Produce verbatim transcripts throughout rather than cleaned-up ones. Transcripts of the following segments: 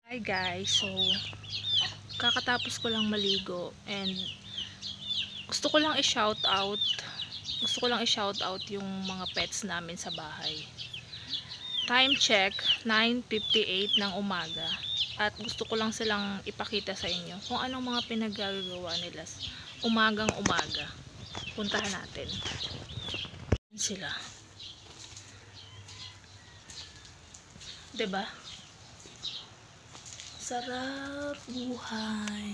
Hi guys, so kakatapos ko lang maligo and gusto ko lang i-shout out gusto ko lang i-shout out yung mga pets namin sa bahay. Time check nine fifty-eight ng umaga at gusto ko lang silang ipakita sa inyo kung anong mga pinagagawa nila umagang umaga. Puntahan natin. Yan sila. 'Di ba? Sarap buhay.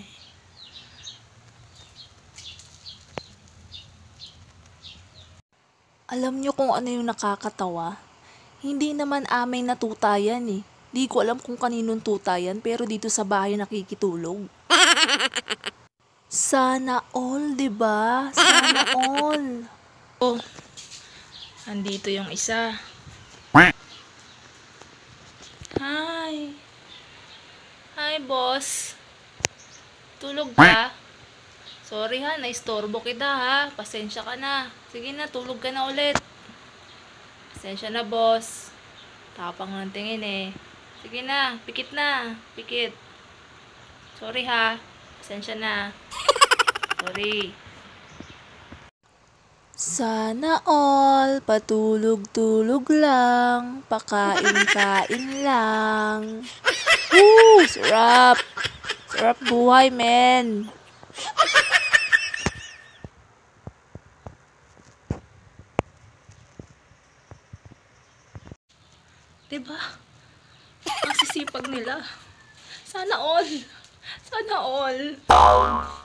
Alam nyo kung ano yung nakakatawa? Hindi naman amin na tuta yan eh. Di ko alam kung kaninong tuta yan, pero dito sa bahay nakikitulog. Sana all, 'di ba? Sana all. Oh, andito yung isa. Hi. Hi, boss. Tulog ka? Sorry ha, naistorbo kita ha. Pasensya ka na. Sige na, tulog ka na ulit. Pasensya na, boss. Tapang ng tingin eh. Sige na, pikit na. Pikit. Sorry ha. Pasensya na. Sorry. Sana all, patulog-tulog lang, pakain-kain lang. Woo! Sarap! Sarap buhay, men! Diba? Ang sisipag nila. Sana all! Sana all!